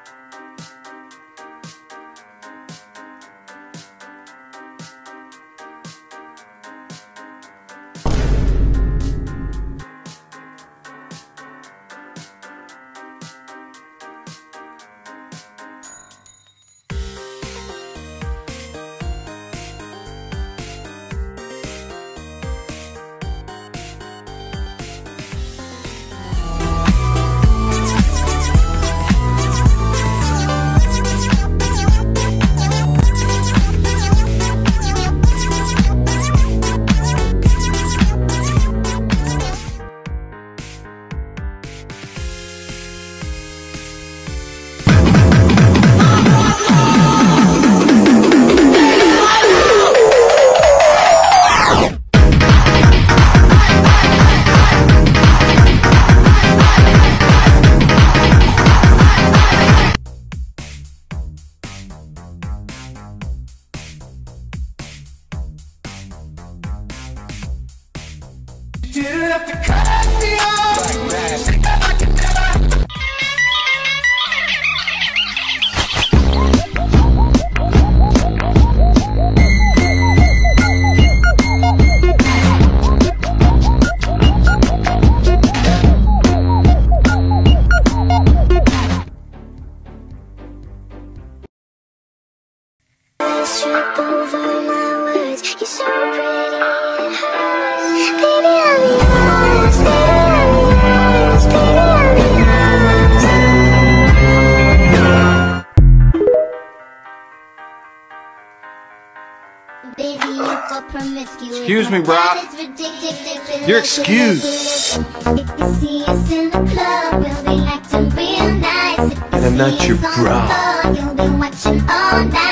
You didn't have to cut me off like that. I could never. Trip over my words. You're so pretty it hurts. Baby, I'm yours. Baby, I'm yours. Baby, I'm yours. Baby, you so promiscuous. Excuse me, brah. You're excused. If you see us in the club, we'll be acting real nice. And I'm not your bra. You'll be watching all night.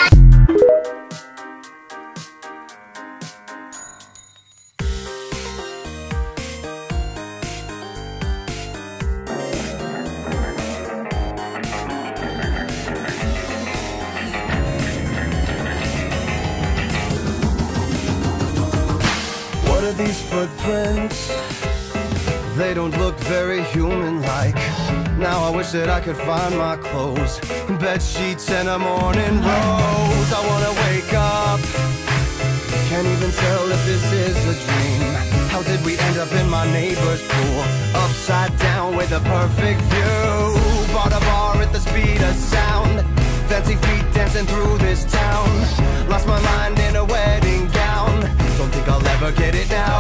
What are these footprints? They don't look very human-like. Now I wish that I could find my clothes, bed sheets and a morning rose. I wanna wake up, can't even tell if this is a dream. How did we end up in my neighbor's pool, upside down with a perfect view? Bought a bar at the speed of sound, fancy feet dancing through this town. Lost my mind in a wedding gown, don't think I'll ever get it now.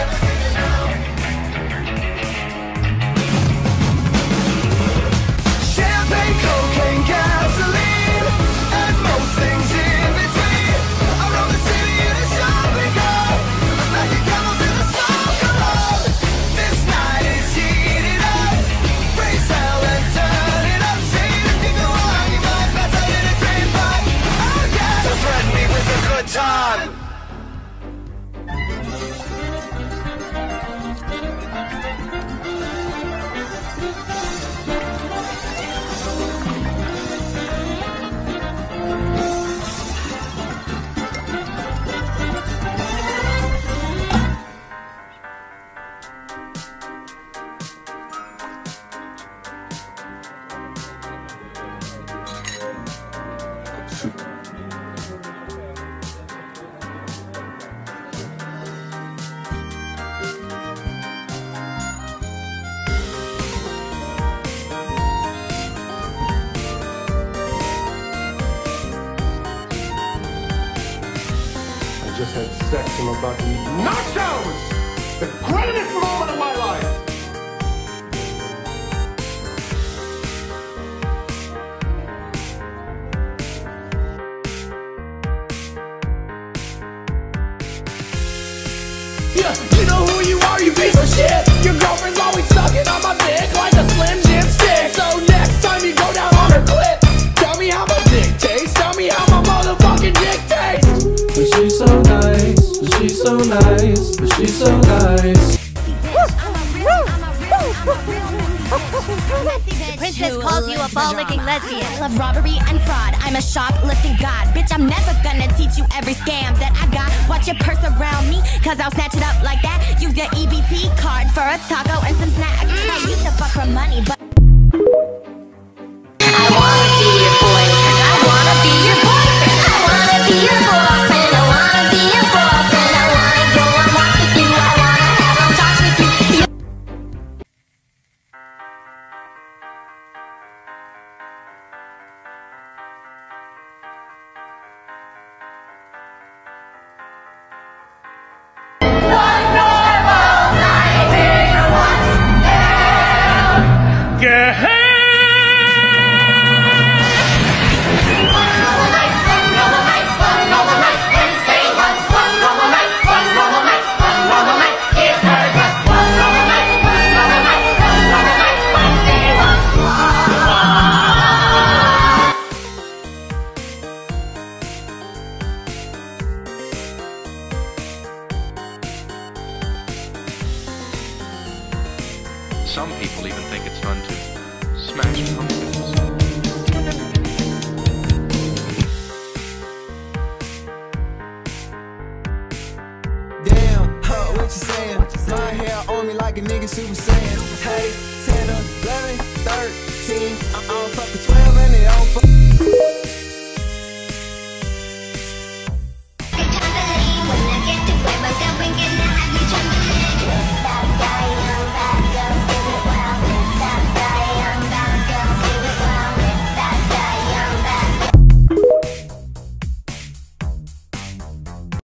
Champagne, cocaine, gasoline, and most things in between. Around the city in a shopping cart, like a camels in a smoke cologne. This night is heated up, raise hell and turn it up. Say if you go wrong, you might pass out in a train, but oh yeah, so threaten me with a good time. I just had sex, I'm about to eat nachos! The greatest moment of my life! Yeah, you know who you are, you piece of shit. Your girlfriend's always sucking on my dick like a Slim Jim stick. So next time you go down on her clit, tell me how my dick tastes. Tell me how my motherfucking dick tastes. But she's so nice, but she's so nice, but she's so nice. Princess calls you a ball-licking lesbian. I love robbery and fraud. I'm a shoplifting god. Bitch, I'm never gonna teach you every scam that I got. Watch your purse around me, cause I'll snatch it up like that. Use your EBT card for a taco and some snacks. I used to fuck for money, but I wanna be Some people even think it's fun to smash pumpkins. Damn, what you saying? My hair on me like a nigga Super Saiyan. Hey, 10, 11, 13,